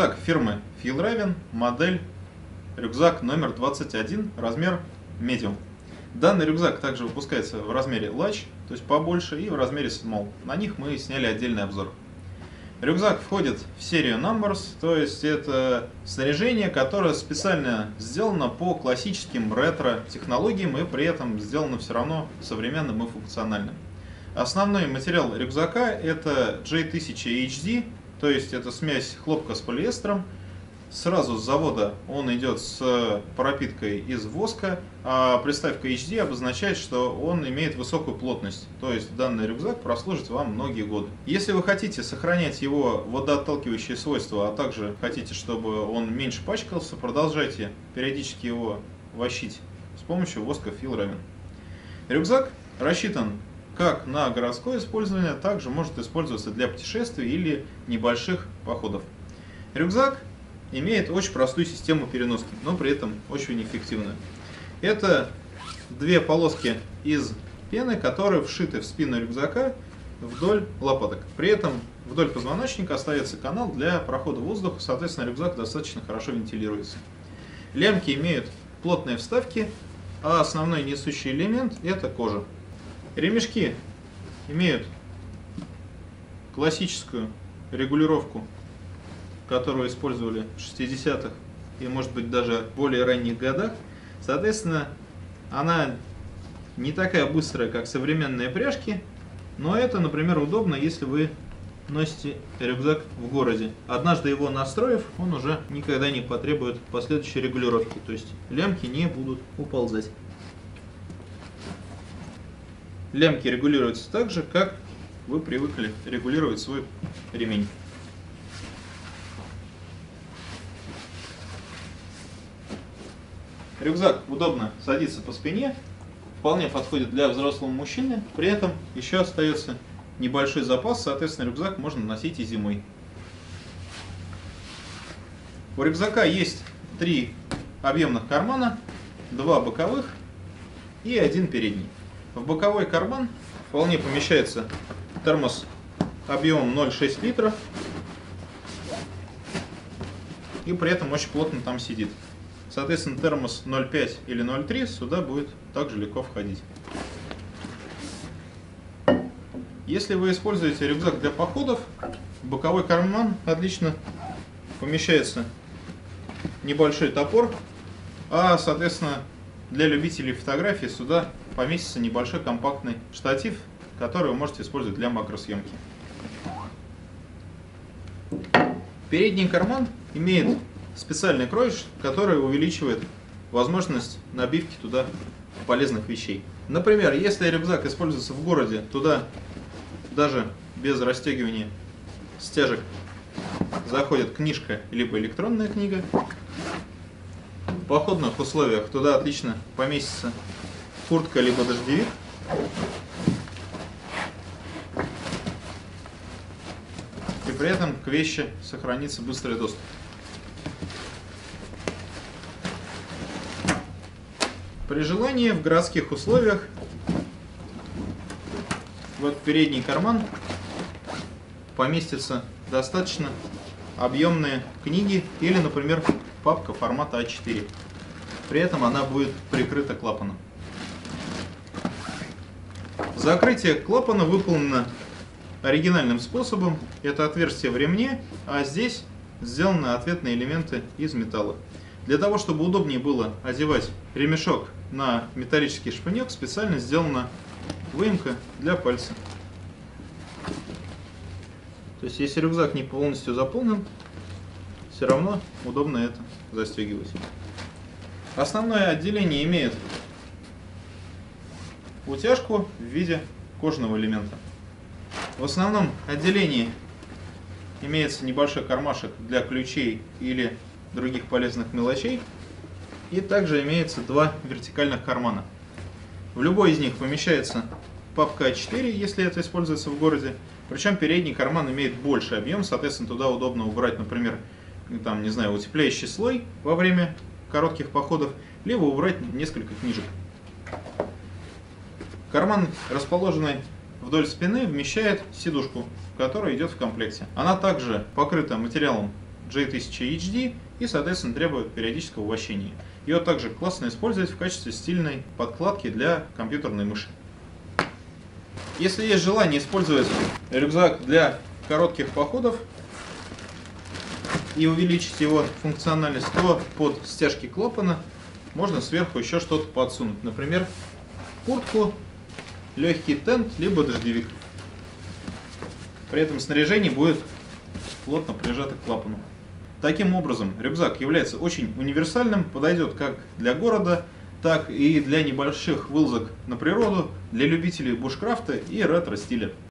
Рюкзак фирмы Fjällräven, модель рюкзак номер 21, размер medium. Данный рюкзак также выпускается в размере large, то есть побольше, и в размере small. На них мы сняли отдельный обзор. Рюкзак входит в серию Numbers, то есть это снаряжение, которое специально сделано по классическим ретро-технологиям и при этом сделано все равно современным и функциональным. Основной материал рюкзака это J1000HD, то есть это смесь хлопка с полиэстером. Сразу с завода он идет с пропиткой из воска, а приставка HD обозначает, что он имеет высокую плотность. То есть данный рюкзак прослужит вам многие годы. Если вы хотите сохранять его водоотталкивающие свойства, а также хотите, чтобы он меньше пачкался, продолжайте периодически его вощить с помощью воска Fjällräven. Рюкзак рассчитан как на городское использование, также может использоваться для путешествий или небольших походов. Рюкзак имеет очень простую систему переноски, но при этом очень эффективную. Это две полоски из пены, которые вшиты в спину рюкзака вдоль лопаток. При этом вдоль позвоночника остается канал для прохода воздуха, соответственно рюкзак достаточно хорошо вентилируется. Лямки имеют плотные вставки, а основной несущий элемент это кожа. Ремешки имеют классическую регулировку, которую использовали в 60-х и, может быть, даже в более ранних годах. Соответственно, она не такая быстрая, как современные пряжки, но это, например, удобно, если вы носите рюкзак в городе. Однажды его настроив, он уже никогда не потребует последующей регулировки, то есть лямки не будут уползать. Лямки регулируются так же, как вы привыкли регулировать свой ремень. Рюкзак удобно садится по спине, вполне подходит для взрослого мужчины, при этом еще остается небольшой запас, соответственно рюкзак можно носить и зимой. У рюкзака есть 3 объемных кармана, 2 боковых и 1 передний. В боковой карман вполне помещается термос объемом 0,6 литра и при этом очень плотно там сидит. Соответственно, термос 0,5 или 0,3 сюда будет также легко входить. Если вы используете рюкзак для походов, в боковой карман отлично помещается небольшой топор, а, соответственно, для любителей фотографий сюда поместится небольшой компактный штатив, который вы можете использовать для макросъемки. Передний карман имеет специальный крой, который увеличивает возможность набивки туда полезных вещей. Например, если рюкзак используется в городе, туда даже без расстегивания стяжек заходит книжка либо электронная книга. В походных условиях туда отлично поместится куртка либо дождевик. И при этом к вещи сохранится быстрый доступ. При желании в городских условиях в этот передний карман поместятся достаточно объемные книги или, например, папка формата А4. При этом она будет прикрыта клапаном. Закрытие клапана выполнено оригинальным способом. Это отверстие в ремне, а здесь сделаны ответные элементы из металла. Для того, чтобы удобнее было одевать ремешок на металлический шпинек, специально сделана выемка для пальца. То есть, если рюкзак не полностью заполнен, все равно удобно это застегивать. Основное отделение имеет утяжку в виде кожаного элемента. В основном отделении имеется небольшой кармашек для ключей или других полезных мелочей. И также имеется 2 вертикальных кармана. В любой из них помещается папка А4, если это используется в городе. Причем передний карман имеет больший объем, соответственно, туда удобно убрать, например, там, не знаю, утепляющий слой во время коротких походов, либо убрать несколько книжек. Карман, расположенный вдоль спины, вмещает сидушку, которая идет в комплекте. Она также покрыта материалом J1000HD и, соответственно, требует периодического вращения. Ее также классно использовать в качестве стильной подкладки для компьютерной мыши. Если есть желание использовать рюкзак для коротких походов и увеличить его функциональность, то под стяжки клапана можно сверху еще что-то подсунуть. Например, куртку, легкий тент, либо дождевик. При этом снаряжение будет плотно прижато к клапану. Таким образом, рюкзак является очень универсальным, подойдет как для города, так и для небольших вылазок на природу, для любителей бушкрафта и ретро-стиля.